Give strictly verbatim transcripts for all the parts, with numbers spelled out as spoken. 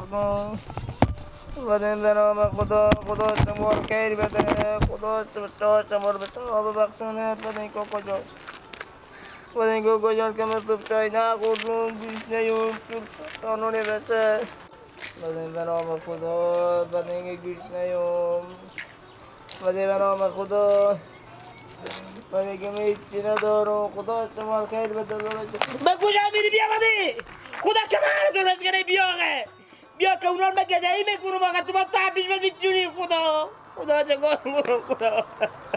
خدا بدیم به نام خدا خدا شما رو خیر بده خدا شما شما رو به شما ببخشونه بدین کوکو جان بدین کوکو جان که من صبح چای نخوردم گوش نیوم سانونه بشه بدین به نام خدا بدین که گوش نیوم بدین به نام خدا بدین که من هیچی ندارم خدا شما رو خیر بده به کجا میری بیا بدی خدا که من رو درست کنه بیا بیا که اونا رو من گذایی میکنم آقا تو با تحبیش من بیتونی خدا خدا چه کار کنم خدا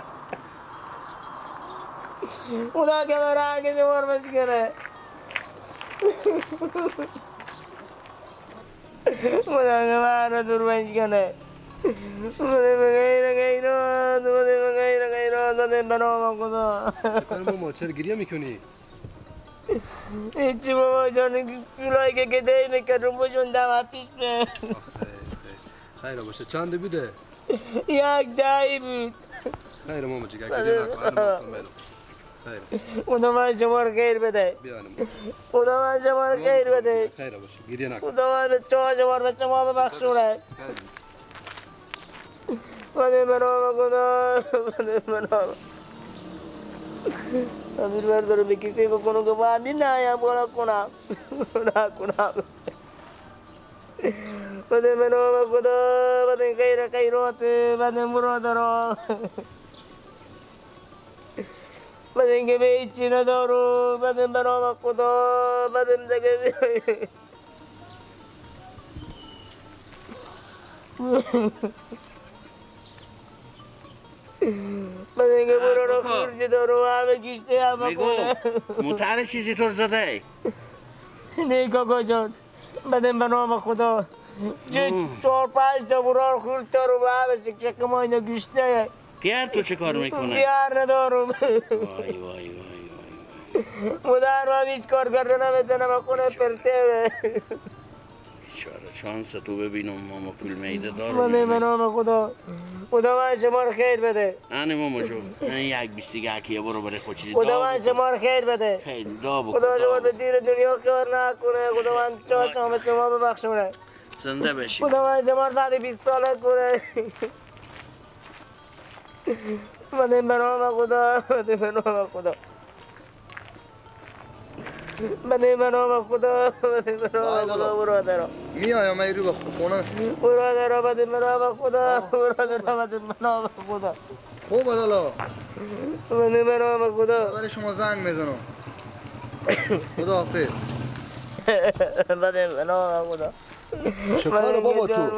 خدا که من رنگ شما رو بشکنه خدا که من رو دور بشکنه خدا بگیر غیران خدا بگیر غیران داده بنام خدا چکار ماما چرا گریه میکنی؟ هیچی بابا جان کلایی که گدایی میکردم بشوندم از پیش به خیره باشه چند بوده؟ یک دهی بود خیره ماما جگه گریه نکن هنو مفتم بیدم خیره خدا من شما رو خیر بده بیانم خدا من شما رو خیر بده خیره باشه گریه نکن خدا من به چهار شما رو به شما ببخشونه بده منام خدا بده منام امیر بردارو به کسی بکنم که با امیر نایم گناه کنم گناه کنم بده منام خدا بده خیر خیرات بده مراد را بده اینکه به هیچی ندارو بده منام خدا بده دیگه من اینکه برو رو خورجی دارو همه گیشته همه کنه متعال چیزی طور زده نه کاکا جان بدیم به نام خدا چهار پنج تا برار خورد تا رو به همه شکشک ما اینا گیشته پیار تو چه کار میکنه؟ پیار ندارم وای وای وای وای مدر هم هیچ کار کرده نمیتونه به خونه پرته بیچاره چانس تو ببینم ماما پول میده دارم بدیم به نام خدا خدا من شما رو خیر بده نه ماما جون من یک بیستیگه حکیه برو برای خود چیزی خدا من شما رو خیر بده خیلی دا بکن خدا شما به دیر دنیا کار نکنه خدا من چهار شما به شما ببخشونه زنده بشی خدا من شما رو ده بیست ساله کنه بدیم به نام خدا بدیم به نام خدا بدیم به نام خدا بدیم به نام خدا برادرها میایم ای رو به خونه برادرها بدیم به نام خدا برادرها بدیم به نام خدا خوب لالا بدیم به نام خدا برای شما زنگ میزنم خدا حافظ بدیم به نام خدا شکار بابا تو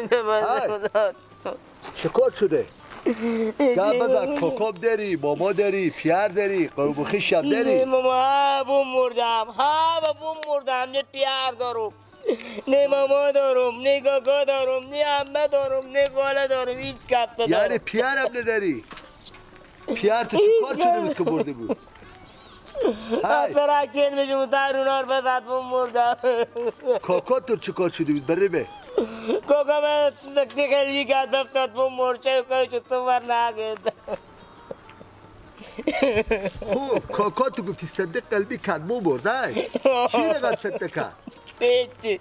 شکار شده گم بزن کاکاب داری بابا داری پیار داری قروبخی شب نه داری ماما ها بوم مردم ها بوم مردم نه پیار دارم نه ماما دارم نه کاکا دارم نه عمه دارم نه خاله دارم هیچ کس ندارم یعنی پیار هم نداری پیار تو چکار شده بود که برده بود اکثر اکتین میشم ترونار بزد بوم مردم کاکا تو چکار شده بود بره به کاکا من سکتی خیلی کرد بفتاد بوم مرچه و که شد تو بر نگرد خوب کاکا تو گفتی صدق قلبی کرد بو برده چی رقم صدق کرد هیچی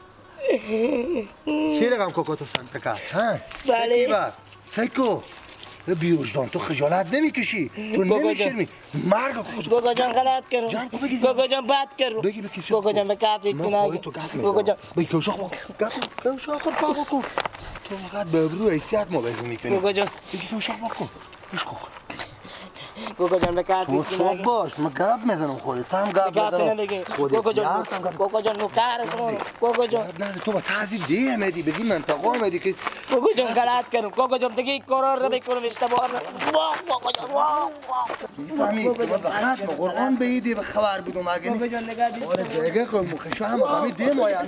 چی رقم کاکا تو صدق کرد بله سیکو بیوجدان تو خجالت نمیکشی تو نمیشرمی مرگ کاکا جان غلط کرم کاکا جان بد کرم بگی به کسی کاکا جان به کافی کنه کاکا جان بگی که شاخ بکن شاخ بکن تو فقط به ابرو حیثیت ما بازی میکنی کاکا جان بگی که شاخ بکن پیش کن کاکا جان به کافی تو چوب باش من گپ میزنم خودت تو هم گپ میزنم کاکا جان کاکا جان نوکر کن کاکا جان نه تو با تعذیب دی آمدی به این منطقه آمدی که کاکا جان غلط کردم کاکا جان دیگه یک کارا نمیکنم اشتباه واه کاکا جان واه میفهمی که من به ختم قرآن به ایدی به خبر بودم اگه کاکا جان نگاه آره دیگه که مخشو هم همین دی مایم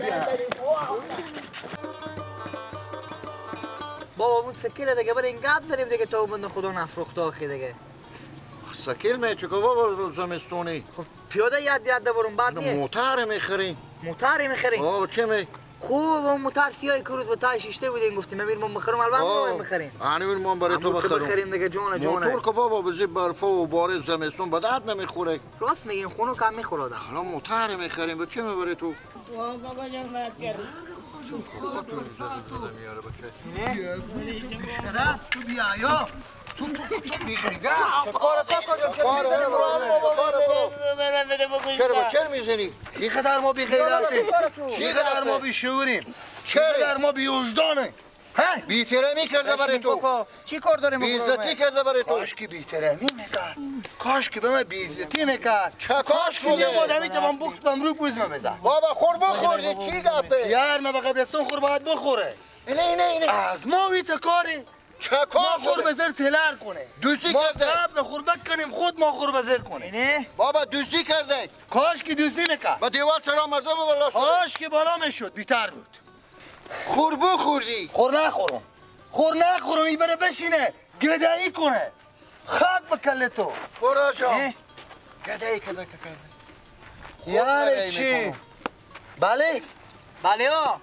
بابا اون سکیل دیگه برای این گپ زنیم دیگه تو من خدا نفروخته آخی دیگه سکیل می چکا بابا زمستونی خب پیاده ید ید برون بعد نیه موتر میخری موتری میخریم آه چه می خوب اون موتر سیاه کرود و تای شیشته بودیم گفتیم امیر ما بخرم البته ما میخریم همین ما برای تو بخرم بخریم دیگه جون جون موتور که بابا بزی برف و بارش زمستون به درد نمیخوره راست میگین خونو کم میخوره حالا موتر میخریم به چه میبری تو واه کاکا جان خیلی کردی نه تو بیا یا تو تو تو بیخیگه کار کاکا جان چرا میزنی؟ چرا چرا میزنی؟ چی قدر ما بیخیراتیم؟ چی قدر ما بیشعوریم؟ چی قدر ما بیوجدانیم؟ ها؟ بی‌احترامی کرده برای تو. چی کار داریم؟ بی‌عزتی کرده برای تو. کاش که بی‌احترامی میکرد. کاش که به من بی‌عزتی میکرد. کاش که یه آدمی تمام بوکس بهم رو پوز میزد. بابا خور بخوردی چی گپه؟ یار ما به قبرستون خور باید بخوره. اینه اینه اینه از ما وی تکاری. چه ما کار خور شده؟ بزر تلر کنه. دوستی ما کرده قبل خور بکنیم خود ما خور بزر کنه. نه بابا دوستی کرده کاش که دوستی میکرد. با دیوار سرا مردم بالا شده کاش که بالا میشد بیتر بود. خور بخوردی خور نخورم. خور نخورم این بره بشینه گدایی کنه. خاک بکله تو. برو شام گدایی کرده که کرده یعنی چی؟ بله؟ بله ها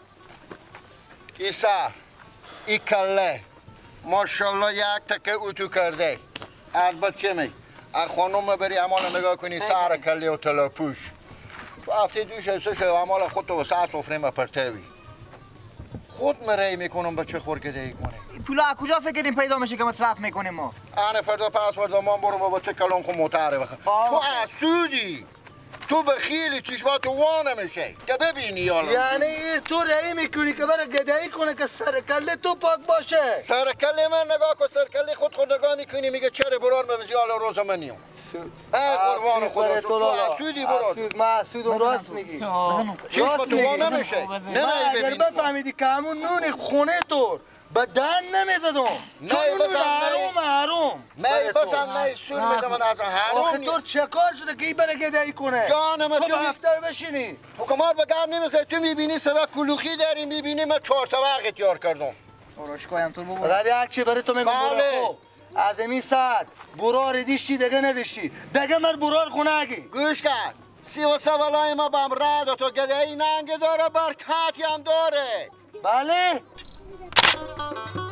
ای سر ای کله ماشالله یک تکه اوتو کرده از با چه می از خانوم بری امان نگاه کنی سر کله و تلاپوش تو هفته دوش سه شو امان خود تو سر سفره ما پرتوی خود مرای میکنم به چه خور گدایی کنه پولا از کجا فکر کنیم پیدا میشه که مصرف میکنیم ما؟ آن فردا پس فردا من برم با چه کلون خو موتره بخوام تو اسودی تو بخیلی چشماتو وا نمیشه که ببینی حالا یعنی این تو رایی میکنی که برای گدایی کنه که سر کله تو پاک باشه. سرکله من نگاه کن سرکله خود خود نگاه میکنی میگه چرا برار مبزی حالا روز منیوم ای قربان خدا تو اسودی برار اسود ما اسودم راست میگی. چشماتو وا نمیشه ما نمی اگر ببینی بفهمیدی که همون نون خونه تو به دن نمیزدم چون اون بزن، نه. حروم حروم نه بسن نه سور میده من از آخه حروم تو چه کار شده که این بره گدایی کنه؟ جانم تو تو به دفتر بشینی. تو کمار به گرم نمیزه تو میبینی سبا کلوخی داری میبینی من چهار طبق تیار کردم روشکایم تو بگو فقط یک چی برای تو میگم بله. برو خو آدمی ساعت برار دیشتی دیگه نداشتی دیگه من برار خونه اگی گوش کرد سی و سوالای ما بم رد و تو گدهی ننگ داره برکتی هم داره بله